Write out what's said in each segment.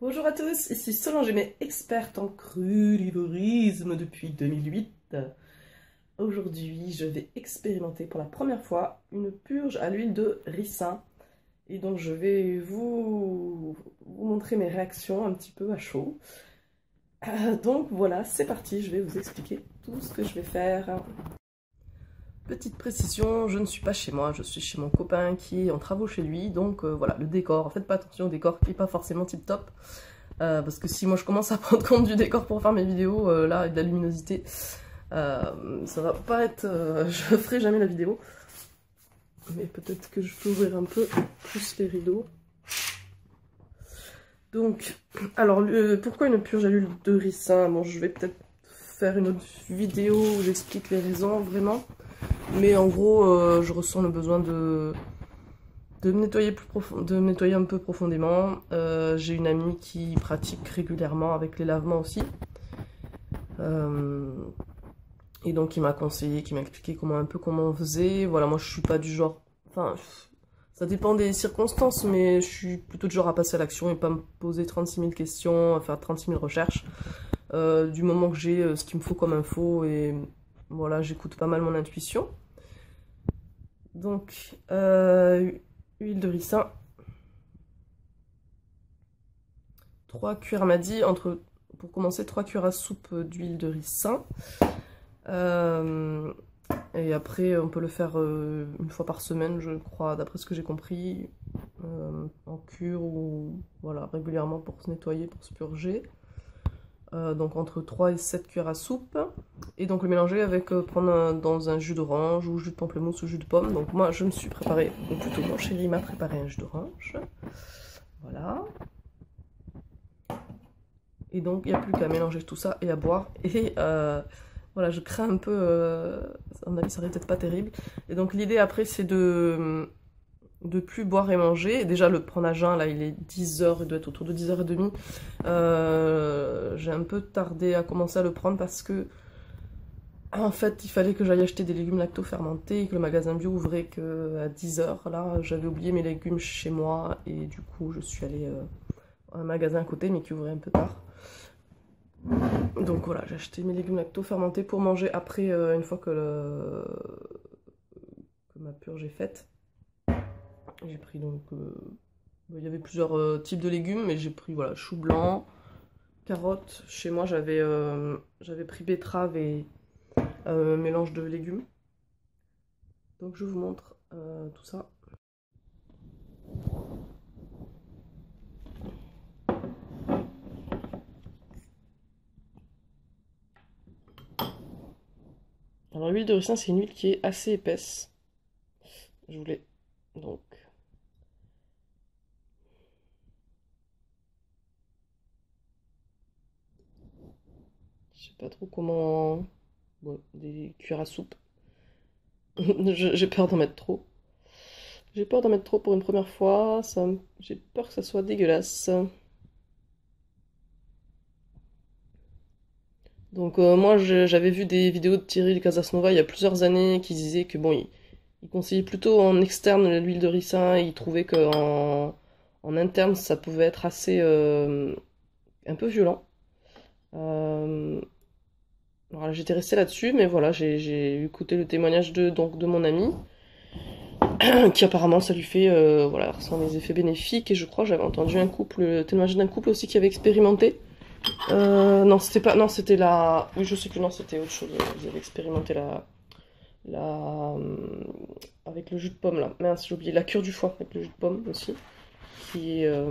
Bonjour à tous, ici Solange, mais experte en crudivorisme depuis 2008. Aujourd'hui, je vais expérimenter pour la première fois une purge à l'huile de ricin. Et donc, je vais vous montrer mes réactions un petit peu à chaud. Donc voilà, c'est parti, je vais vous expliquer tout ce que je vais faire. Petite précision, je ne suis pas chez moi, je suis chez mon copain qui est en travaux chez lui, donc voilà, le décor, faites pas attention au décor qui n'est pas forcément tip top, parce que si moi je commence à prendre compte du décor pour faire mes vidéos, là, et de la luminosité, ça va pas être, je ferai jamais la vidéo, mais peut-être que je peux ouvrir un peu plus les rideaux. Donc, alors, pourquoi une purge à l'huile de ricin? Bon, je vais peut-être faire une autre vidéo où j'explique les raisons, vraiment. Mais en gros, je ressens le besoin de me nettoyer un peu profondément. J'ai une amie qui pratique régulièrement avec les lavements aussi. Et donc, il m'a conseillé, qui m'a expliqué comment on faisait. Voilà, moi, je suis pas du genre... Enfin, ça dépend des circonstances, mais je suis plutôt du genre à passer à l'action et pas me poser 36 000 questions, à faire 36 000 recherches. Du moment que j'ai ce qu'il me faut comme info, et voilà, j'écoute pas mal mon intuition. Donc, huile de ricin. 3 cuillères, m'a dit, pour commencer, 3 cuillères à soupe d'huile de ricin. Et après, on peut le faire une fois par semaine, je crois, d'après ce que j'ai compris, en cure ou voilà, régulièrement pour se nettoyer, pour se purger. Donc entre 3 et 7 cuillères à soupe. Et donc le mélanger avec, prendre dans un jus d'orange ou jus de pamplemousse ou jus de pomme. Donc moi je me suis préparé, ou plutôt mon chéri m'a préparé un jus d'orange. Voilà. Et donc il n'y a plus qu'à mélanger tout ça et à boire. Et voilà, je crains un peu, à mon avis ça aurait peut-être pas terrible. Et donc l'idée après c'est de plus boire et manger. Et déjà le prendre à jeun, là il est 10h, il doit être autour de 10h30. J'ai un peu tardé à commencer à le prendre parce que en fait il fallait que j'aille acheter des légumes lacto-fermentés et que le magasin bio ouvrait qu'à 10h. Là j'avais oublié mes légumes chez moi et du coup je suis allée à un magasin à côté mais qui ouvrait un peu tard. Donc voilà, j'ai acheté mes légumes lacto-fermentés pour manger après, une fois que ma purge est faite. J'ai pris donc, il y avait plusieurs types de légumes, mais j'ai pris voilà, chou blanc, carottes. Chez moi j'avais pris betterave et mélange de légumes. Donc je vous montre tout ça. Alors l'huile de ricin c'est une huile qui est assez épaisse. Je voulais donc... Je sais pas trop comment... Bon, des cuillères à soupe. J'ai peur d'en mettre trop. J'ai peur d'en mettre trop pour une première fois. J'ai peur que ça soit dégueulasse. Donc moi j'avais vu des vidéos de Thierry Casasnova il y a plusieurs années qui disaient que bon, il conseillait plutôt en externe l'huile de ricin et il trouvait en interne ça pouvait être assez un peu violent. Voilà, j'étais restée là-dessus, mais voilà, j'ai écouté le témoignage de mon ami qui apparemment ça lui fait voilà, ressent des effets bénéfiques, et je crois j'avais entendu le témoignage d'un couple aussi qui avait expérimenté. Non, c'était pas. Non, c'était la. Oui, je sais que non, c'était autre chose. Vous avez expérimenté avec le jus de pomme là. Mince, j'ai oublié. La cure du foie avec le jus de pomme aussi. Qui est.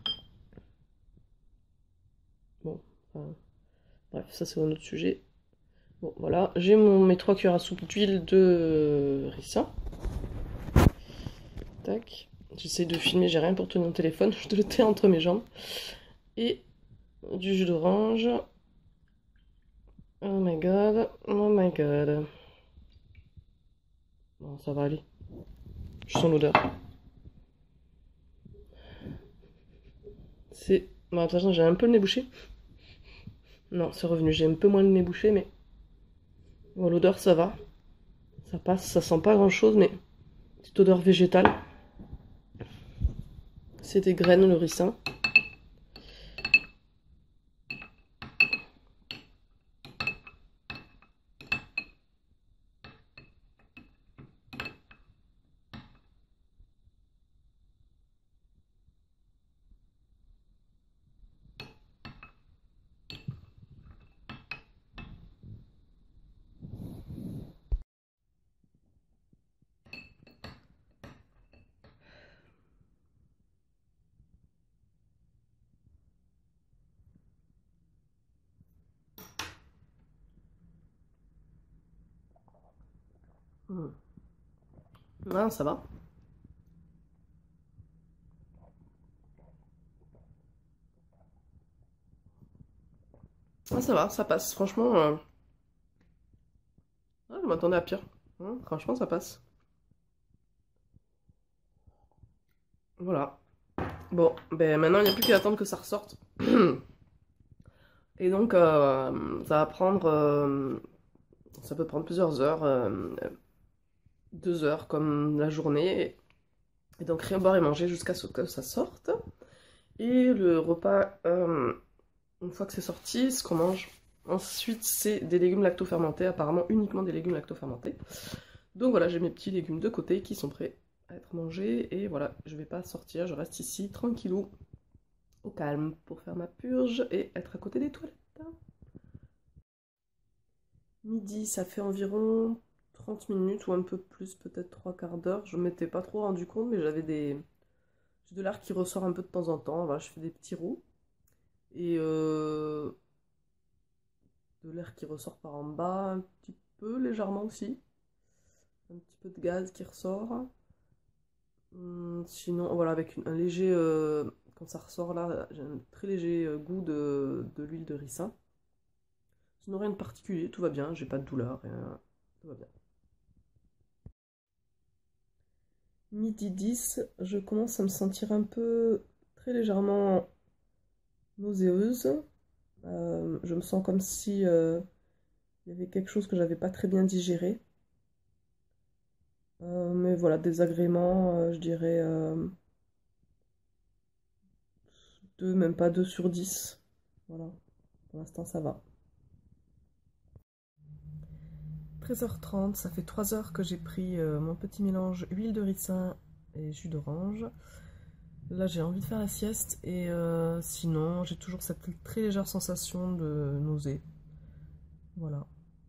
Bon. Bref, ça c'est un autre sujet. Bon, voilà. J'ai mes 3 cuillères à soupe d'huile de ricin. Tac. J'essaie de filmer, j'ai rien pour tenir mon téléphone. Je te le tiens entre mes jambes. Et du jus d'orange. Oh my god, oh my god. Bon, ça va aller. Je sens l'odeur. C'est... Bon, attention, j'ai un peu le nez bouché. Non, c'est revenu. J'ai un peu moins le nez bouché, mais... Bon, l'odeur, ça va. Ça passe, ça sent pas grand-chose, mais... Petite odeur végétale. C'est des graines, le ricin. Ah, ça va. Ah, ça va, ça passe. Franchement, ah, je m'attendais à pire. Franchement, ça passe. Voilà. Bon, ben maintenant, il n'y a plus qu'à attendre que ça ressorte. Et donc, ça va prendre... ça peut prendre plusieurs heures. 2 heures comme la journée. Et donc, rien boire et manger jusqu'à ce que ça sorte. Et le repas, une fois que c'est sorti, ce qu'on mange ensuite, c'est des légumes lacto-fermentés, apparemment uniquement des légumes lacto-fermentés. Donc voilà, j'ai mes petits légumes de côté qui sont prêts à être mangés. Et voilà, je vais pas sortir, je reste ici tranquillou, au calme, pour faire ma purge et être à côté des toilettes. Midi, ça fait environ 30 minutes ou un peu plus, peut-être 3/4 d'heure. Je ne m'étais pas trop rendu compte, mais j'ai de l'air qui ressort un peu de temps en temps. Voilà, je fais des petits roux. Et de l'air qui ressort par en bas, un petit peu, légèrement aussi. Un petit peu de gaz qui ressort. Sinon, voilà, avec un léger... quand ça ressort là, j'ai un très léger goût de l'huile de ricin. Sinon, rien de particulier, tout va bien, j'ai pas de douleur, rien, tout va bien. Midi 10, je commence à me sentir un peu très légèrement nauséeuse. Je me sens comme si il y avait quelque chose que j'avais pas très bien digéré. Mais voilà, désagrément, je dirais 2, même pas 2/10. Voilà, pour l'instant ça va. 13h30, ça fait 3 heures que j'ai pris mon petit mélange huile de ricin et jus d'orange. Là j'ai envie de faire la sieste et sinon j'ai toujours cette très légère sensation de nausée. Voilà.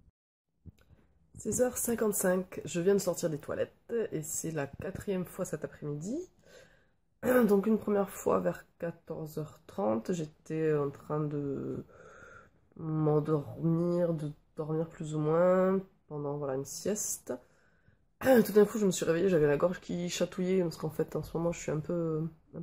16h55, je viens de sortir des toilettes et c'est la 4e fois cet après-midi. Donc une première fois vers 14h30, j'étais en train de m'endormir, de dormir plus ou moins pendant voilà, une sieste. Tout d'un coup je me suis réveillée, j'avais la gorge qui chatouillait parce qu'en fait en ce moment je suis un peu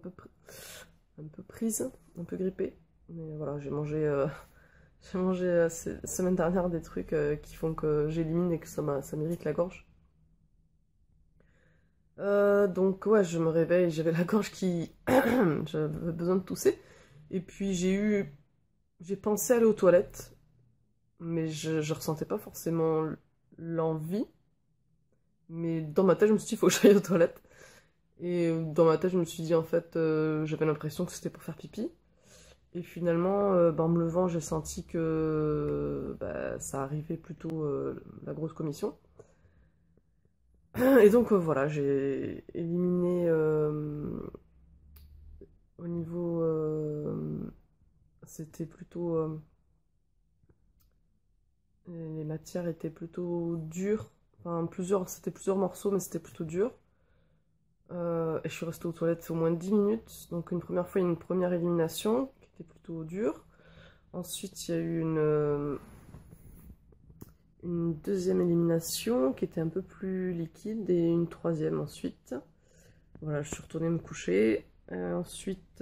prise, un peu grippée. Mais voilà, j'ai mangé la semaine dernière des trucs qui font que j'élimine et que ça m'irrite la gorge. Donc ouais, je me réveille, j'avais la gorge qui... j'avais besoin de tousser. Et puis j'ai pensé aller aux toilettes, mais je ressentais pas forcément l'envie. Mais dans ma tête, je me suis dit, il faut que j'aille aux toilettes. Et dans ma tête, je me suis dit, en fait, j'avais l'impression que c'était pour faire pipi. Et finalement, en me levant, j'ai senti que ça arrivait plutôt la grosse commission. Et donc voilà, j'ai éliminé au niveau... c'était plutôt... les matières étaient plutôt dures. Enfin, c'était plusieurs morceaux, mais c'était plutôt dur. Et je suis restée aux toilettes au moins 10 minutes. Donc une première fois, il y a une première élimination qui était plutôt dure. Ensuite, il y a eu une deuxième élimination qui était un peu plus liquide et une troisième ensuite. Voilà, je suis retournée me coucher. Ensuite,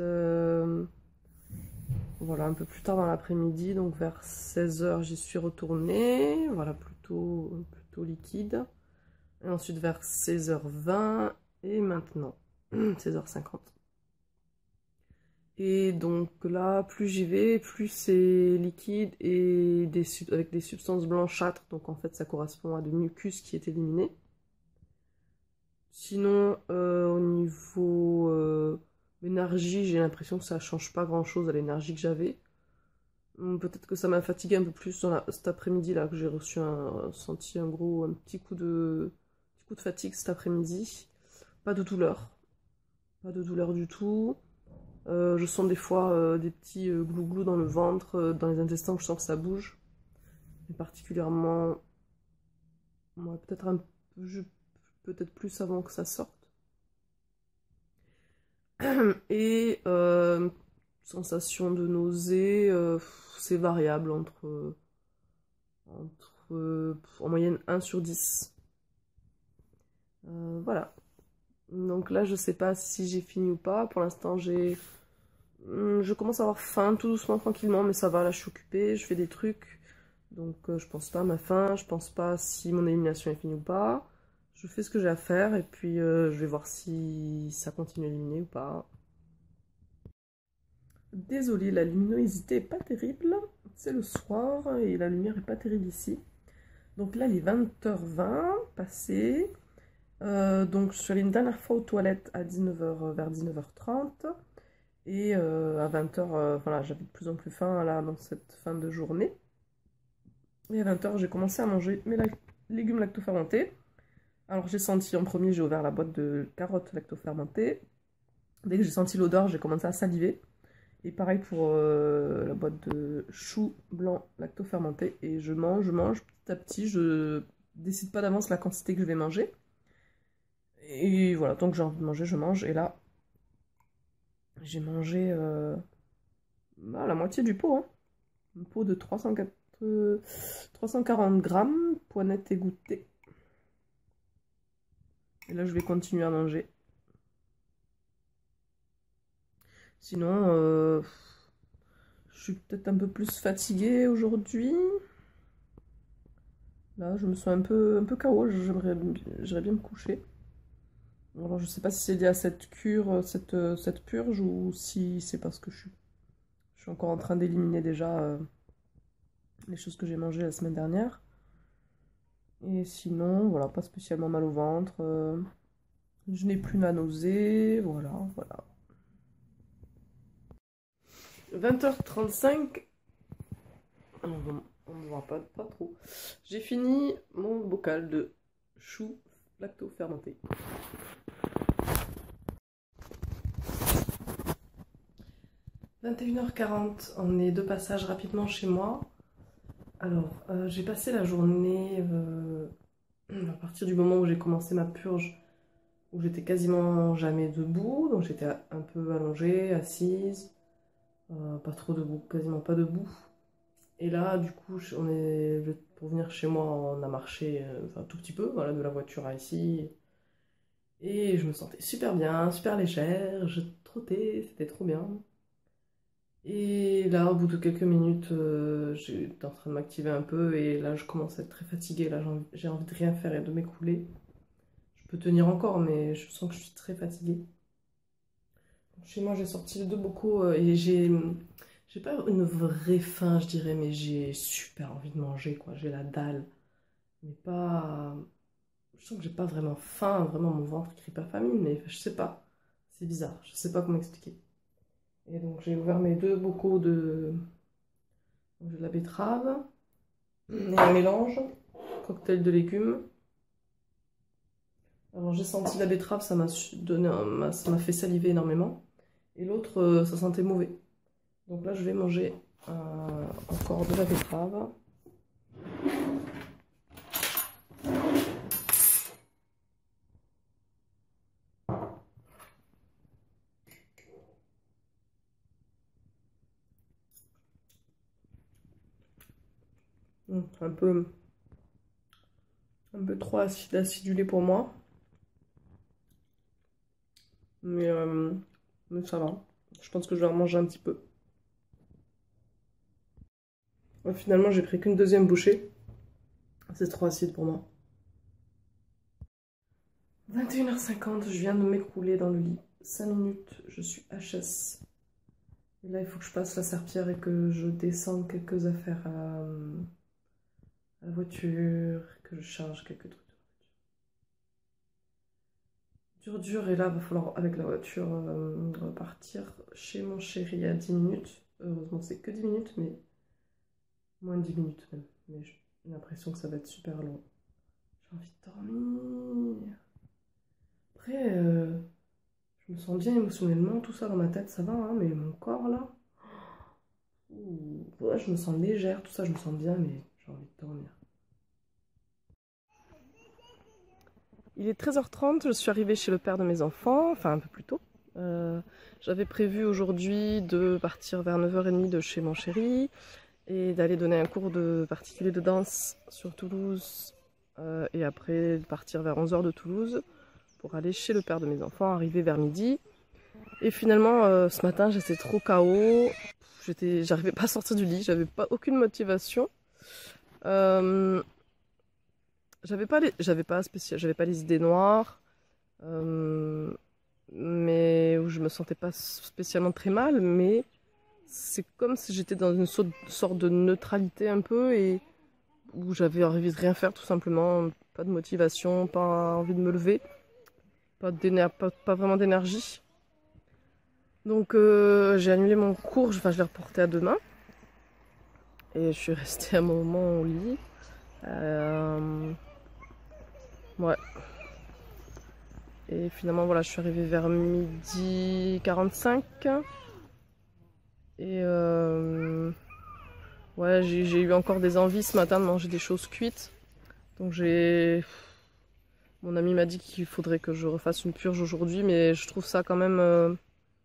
voilà, un peu plus tard dans l'après-midi, donc vers 16h, j'y suis retournée. Voilà, plutôt liquide. Et ensuite vers 16h20 et maintenant 16h50. Et donc là, plus j'y vais, plus c'est liquide et avec des substances blanchâtres. Donc en fait, ça correspond à de mucus qui est éliminé. Sinon, au niveau énergie, j'ai l'impression que ça change pas grand-chose à l'énergie que j'avais. Peut-être que ça m'a fatigué un peu plus cet après-midi là, que j'ai senti un petit coup de fatigue cet après-midi. Pas de douleur. Pas de douleur du tout. Je sens des fois des petits glouglous dans le ventre, dans les intestins, je sens que ça bouge. Et particulièrement, ouais, peut-être plus avant que ça sorte. Et sensation de nausée, c'est variable entre en moyenne 1/10. Voilà. Donc là, je sais pas si j'ai fini ou pas. Pour l'instant, je commence à avoir faim, tout doucement, tranquillement, mais ça va, là, je suis occupée, je fais des trucs. Donc je pense pas à ma faim, je pense pas si mon élimination est finie ou pas. Je fais ce que j'ai à faire et puis je vais voir si ça continue à éliminer ou pas. Désolée, la luminosité est pas terrible. C'est le soir et la lumière est pas terrible ici. Donc là, il est 20h20 passé. Donc je suis allée une dernière fois aux toilettes à 19h, vers 19h30. Et à 20h, voilà, j'avais de plus en plus faim là dans cette fin de journée. Et à 20h, j'ai commencé à manger mes légumes lactofermentés. Alors j'ai senti en premier, j'ai ouvert la boîte de carottes lactofermentées. Dès que j'ai senti l'odeur, j'ai commencé à saliver. Et pareil pour la boîte de choux blancs lactofermentés. Et je mange petit à petit. Je décide pas d'avance la quantité que je vais manger. Et voilà, tant que j'ai envie de manger, je mange. Et là, j'ai mangé la moitié du pot. Hein. Un pot de 340 grammes, poignette égouttée. Et là, je vais continuer à manger. Sinon, je suis peut-être un peu plus fatiguée aujourd'hui. Là, je me sens un peu KO, j'aimerais bien me coucher. Alors, je sais pas si c'est lié à cette cure, cette purge, ou si c'est parce que je suis encore en train d'éliminer déjà les choses que j'ai mangées la semaine dernière. Et sinon, voilà, pas spécialement mal au ventre. Je n'ai plus la nausée, voilà. 20h35. On ne voit pas trop. J'ai fini mon bocal de choux lacto-fermentés. 21h40, on est de passage rapidement chez moi. Alors, j'ai passé la journée, à partir du moment où j'ai commencé ma purge, où j'étais quasiment jamais debout, donc j'étais un peu allongée, assise, pas trop debout, quasiment pas debout. Et là, du coup, pour venir chez moi, on a marché un tout petit peu, voilà, de la voiture à ici. Et je me sentais super bien, super légère, je trottais, c'était trop bien. Et là, au bout de quelques minutes, j'étais en train de m'activer un peu et là, je commence à être très fatiguée. Là, j'ai envie de rien faire et de m'écrouler. Je peux tenir encore, mais je sens que je suis très fatiguée. Chez moi, j'ai sorti les deux bocaux et j'ai pas une vraie faim, je dirais, mais j'ai super envie de manger, quoi. J'ai la dalle, mais pas. Je sens que j'ai pas vraiment faim, vraiment mon ventre crie pas famine, mais je sais pas. C'est bizarre, je sais pas comment expliquer. Et donc, j'ai ouvert mes deux bocaux de la betterave et un mélange, cocktail de légumes. Alors, j'ai senti la betterave, ça m'a fait saliver énormément. Et l'autre, ça sentait mauvais. Donc là, je vais manger encore de la betterave. Un peu trop acidulé pour moi. Mais ça va. Je pense que je vais en manger un petit peu. Ouais, finalement, j'ai pris qu'une deuxième bouchée. C'est trop acide pour moi. 21h50, je viens de m'écrouler dans le lit. 5 minutes, je suis HS. Et là, il faut que je passe la serpillière et que je descende quelques affaires à la voiture, que je charge quelques trucs. Dur, et là, il va falloir, avec la voiture, repartir chez mon chéri à 10 minutes. Heureusement, c'est que 10 minutes, mais moins de 10 minutes même. Mais j'ai l'impression que ça va être super long. J'ai envie de dormir. Après, je me sens bien émotionnellement, tout ça dans ma tête, ça va, hein, mais mon corps là, ouais, je me sens légère, tout ça, je me sens bien, mais j'ai envie de dormir. Il est 13h30, je suis arrivée chez le père de mes enfants, enfin un peu plus tôt. J'avais prévu aujourd'hui de partir vers 9h30 de chez mon chéri et d'aller donner un cours de particulier de danse sur Toulouse et après de partir vers 11h de Toulouse. pour aller chez le père de mes enfants, arrivé vers midi. Et finalement, ce matin, j'étais trop KO. J'arrivais pas à sortir du lit, j'avais pas aucune motivation. J'avais pas les idées noires, mais où je me sentais pas spécialement très mal, mais c'est comme si j'étais dans une sorte de neutralité un peu, et où j'avais envie de rien faire tout simplement, pas de motivation, pas envie de me lever, pas vraiment d'énergie. Donc j'ai annulé mon cours, je l'ai reporté à demain. Et je suis restée un moment au lit. Ouais. Et finalement, voilà, je suis arrivée vers 12h45. Et ouais, j'ai eu encore des envies ce matin de manger des choses cuites. Donc mon ami m'a dit qu'il faudrait que je refasse une purge aujourd'hui, mais je trouve ça quand même...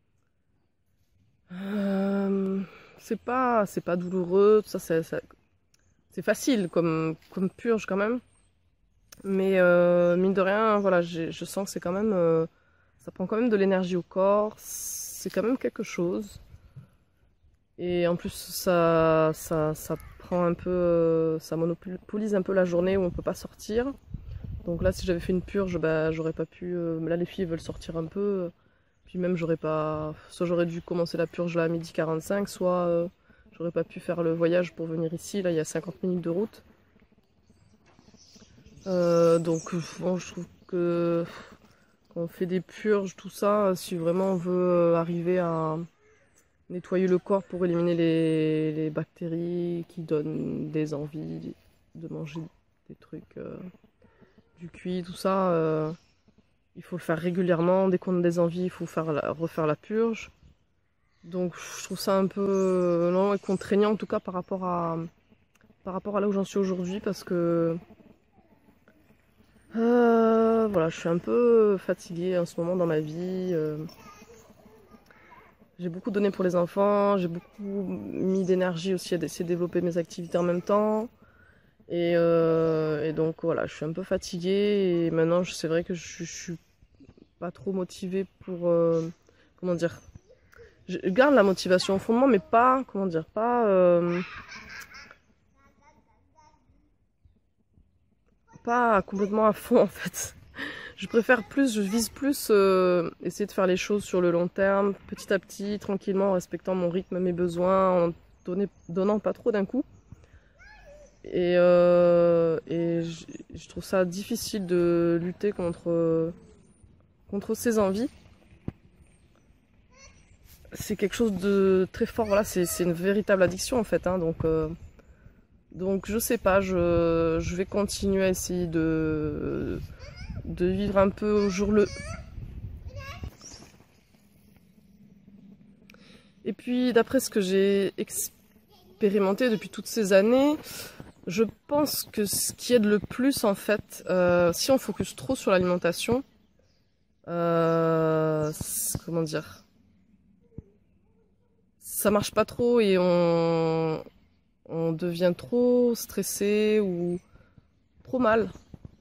c'est pas douloureux, tout ça, c'est facile comme purge quand même. Mais mine de rien, voilà, je sens que c'est quand même... ça prend quand même de l'énergie au corps, c'est quand même quelque chose. Et en plus, ça prend un peu... ça monopolise un peu la journée où on peut pas sortir. Donc là, si j'avais fait une purge, bah, j'aurais pas pu... là, les filles veulent sortir un peu. Puis même, soit j'aurais dû commencer la purge là à 12h45, soit j'aurais pas pu faire le voyage pour venir ici. Là, il y a 50 minutes de route. Donc, bon, je trouve que quand on fait des purges, tout ça, si vraiment on veut arriver à nettoyer le corps pour éliminer les bactéries qui donnent des envies de manger des trucs, du cuit, tout ça, il faut le faire régulièrement. Dès qu'on a des envies, il faut refaire la purge. Donc je trouve ça un peu long et contraignant, en tout cas par rapport à là où j'en suis aujourd'hui, parce que voilà, je suis un peu fatiguée en ce moment dans ma vie. J'ai beaucoup donné pour les enfants, j'ai beaucoup mis d'énergie aussi à essayer de développer mes activités en même temps. Et donc voilà, je suis un peu fatiguée, et maintenant c'est vrai que je suis pas trop motivée pour... comment dire, je garde la motivation au fond de moi, mais pas, comment dire, pas complètement à fond en fait. Je vise plus essayer de faire les choses sur le long terme, petit à petit, tranquillement, en respectant mon rythme, mes besoins, en donnant pas trop d'un coup. Et je trouve ça difficile de lutter contre ces envies. C'est quelque chose de très fort, voilà, c'est une véritable addiction en fait, hein, donc je sais pas, je vais continuer à essayer de vivre un peu au jour le... Et puis d'après ce que j'ai expérimenté depuis toutes ces années, je pense que ce qui aide le plus en fait, si on focus trop sur l'alimentation, comment dire, ça marche pas trop et on devient trop stressé ou trop mal.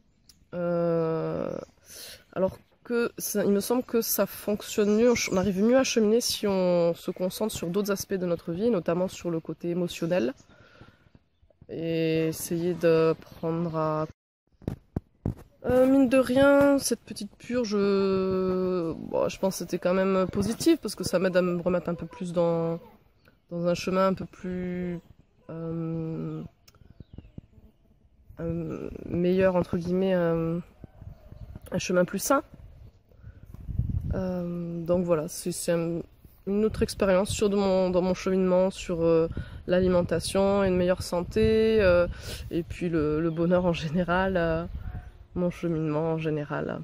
Alors que il me semble que ça fonctionne mieux, on arrive mieux à cheminer si on se concentre sur d'autres aspects de notre vie, notamment sur le côté émotionnel. Et essayer de prendre à... mine de rien, cette petite purge, bon, je pense que c'était quand même positif, parce que ça m'aide à me remettre un peu plus dans un chemin un peu plus meilleur, entre guillemets, un chemin plus sain. Donc voilà, c'est une autre expérience dans mon cheminement sur l'alimentation et une meilleure santé, et puis le bonheur en général, mon cheminement en général.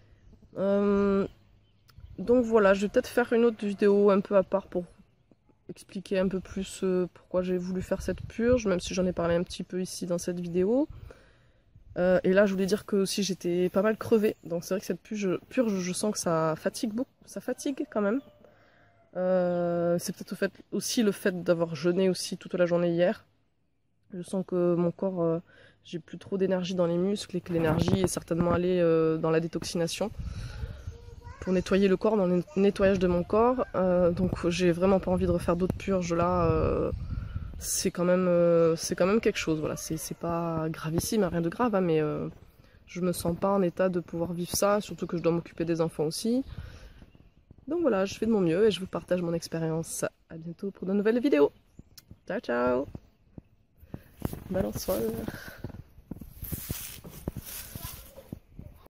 Donc voilà, je vais peut-être faire une autre vidéo un peu à part pour expliquer un peu plus pourquoi j'ai voulu faire cette purge, même si j'en ai parlé un petit peu ici dans cette vidéo. Et là, je voulais dire que aussi j'étais pas mal crevée, donc c'est vrai que cette purge, je sens que ça fatigue beaucoup, ça fatigue quand même. C'est peut-être aussi le fait d'avoir jeûné aussi toute la journée hier. Je sens que mon corps, j'ai plus trop d'énergie dans les muscles et que l'énergie est certainement allée dans la détoxination pour nettoyer le corps, dans le nettoyage de mon corps. Donc j'ai vraiment pas envie de refaire d'autres purges là. C'est quand même quelque chose. Voilà, c'est pas gravissime, rien de grave, hein, mais je me sens pas en état de pouvoir vivre ça, surtout que je dois m'occuper des enfants aussi. Donc voilà, je fais de mon mieux et je vous partage mon expérience. À bientôt pour de nouvelles vidéos. Ciao ciao. Bonsoir.